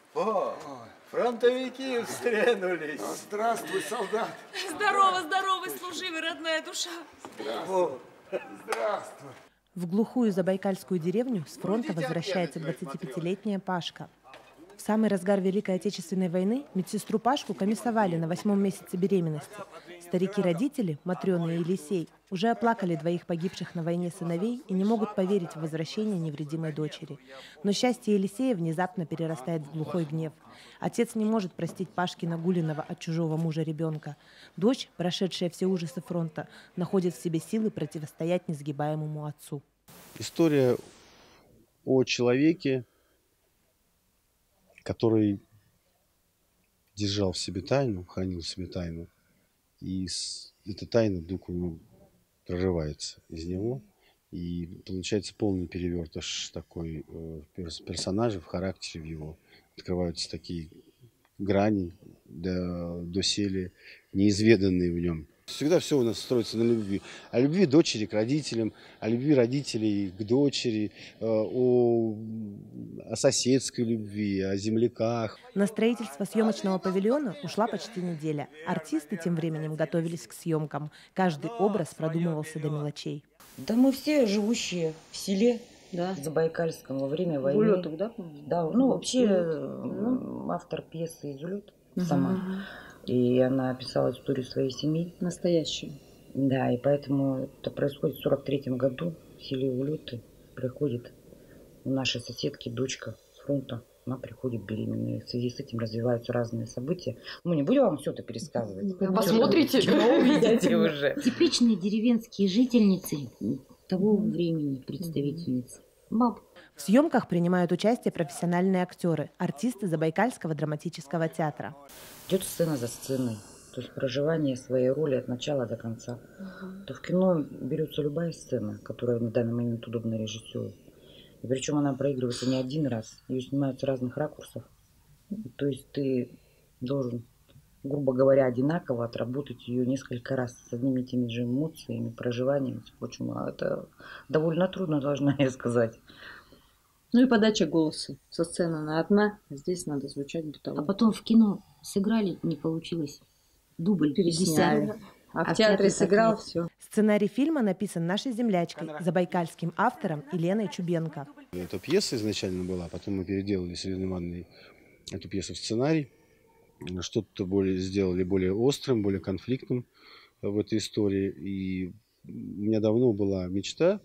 О, фронтовики встренулись. Здравствуй, солдат. Здорово, здорово, служивый, родная душа. Здравствуй. Здравствуй. В глухую забайкальскую деревню с фронта возвращается 25-летняя Пашка. В самый разгар Великой Отечественной войны медсестру Пашку комиссовали на 8-м месяце беременности. Старики-родители, Матрена и Елисей, уже оплакали двоих погибших на войне сыновей и не могут поверить в возвращение невредимой дочери. Но счастье Елисея внезапно перерастает в глухой гнев. Отец не может простить Пашки Нагулиного от чужого мужа ребенка. Дочь, прошедшая все ужасы фронта, находит в себе силы противостоять несгибаемому отцу. История о человеке, который держал в себе тайну, хранил в себе тайну, и эта тайна вдруг прорывается из него, и получается полный перевертыш такой персонажа в характере в его. Открываются такие грани, доселе неизведанные в нем. Всегда все у нас строится на любви. О любви дочери к родителям, о любви родителей к дочери, о соседской любви, о земляках. На строительство съемочного павильона ушла почти неделя. Артисты тем временем готовились к съемкам. Каждый образ продумывался до мелочей. Да мы все живущие в селе, Да. Забайкальском во время войны. Улетов, да, по-моему? Да, вообще автор пьесы из Улет сама. И она описала историю своей семьи. Настоящую. Да, и поэтому это происходит в 43-м году. В селе Улюты приходит у нашей соседки дочка с фронта. Она приходит беременная. В связи с этим развиваются разные события. Мы не будем вам все это пересказывать. Посмотрите. Кино увидите уже. Типичные деревенские жительницы того времени, представительницы. Баб. В съемках принимают участие профессиональные актеры, артисты Забайкальского драматического театра. Идет сцена за сценой. То есть проживание своей роли от начала до конца. То в кино берется любая сцена, которая на данный момент удобна режиссеру. И причем она проигрывается не один раз. Ее снимают с разных ракурсов. То есть ты должен, грубо говоря, одинаково отработать ее несколько раз с одними и теми же эмоциями, проживаниями. Почему? Это довольно трудно, должна я сказать. Ну и подача голоса. Со сцены она одна, а здесь надо звучать бытово. А потом в кино сыграли, не получилось. Дубль Пересняли. 50. А в театре сыграл, все. Сценарий фильма написан нашей землячкой, забайкальским автором Еленой Чубенко. Эта пьеса изначально была, потом мы переделали с Еленой Ивановной эту пьесу в сценарий. Что-то сделали более острым, более конфликтным в этой истории. И у меня давно была мечта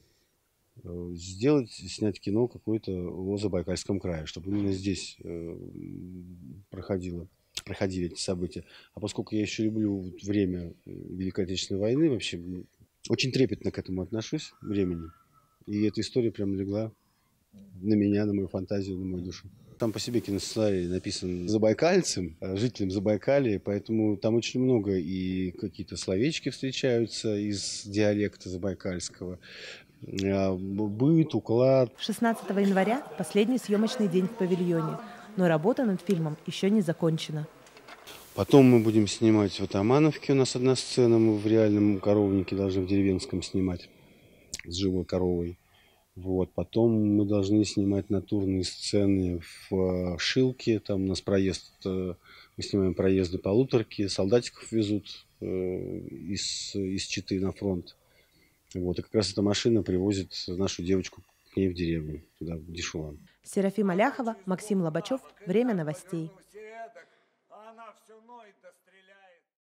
снять кино какое-то о Забайкальском крае, чтобы именно здесь проходили эти события. А поскольку я еще люблю время Великой Отечественной войны, вообще очень трепетно к этому отношусь, времени. И эта история прям легла на меня, на мою фантазию, на мою душу. Там по себе киносценарий написан забайкальцем, жителем Забайкалья, поэтому там очень много и какие-то словечки встречаются из диалекта забайкальского. Быт, уклад. 16 января – последний съемочный день в павильоне. Но работа над фильмом еще не закончена. Потом мы будем снимать в Атамановке. У нас одна сцена, мы в реальном коровнике должны в деревенском снимать с живой коровой. Вот. Потом мы должны снимать натурные сцены в Шилке. Там у нас проезд, мы снимаем проезды полуторки, солдатиков везут из Читы на фронт. Вот. И как раз эта машина привозит нашу девочку к ней в деревню, туда, в Дишуан. Серафима Ляхова, Максим Лобачев. Время новостей.